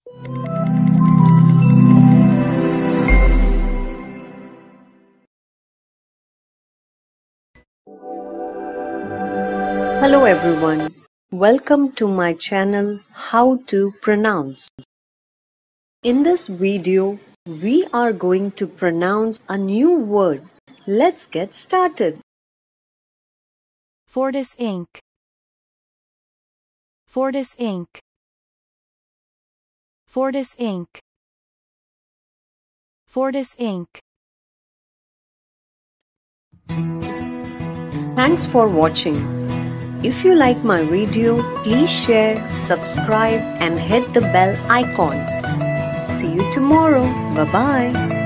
Hello everyone, welcome to my channel How to Pronounce. In this video, we are going to pronounce a new word. Let's get started. Fortis Inc. Fortis Inc. Fortis Inc. Fortis Inc. Thanks for watching. If you like my video, please share, subscribe and hit the bell icon. See you tomorrow. Bye-bye.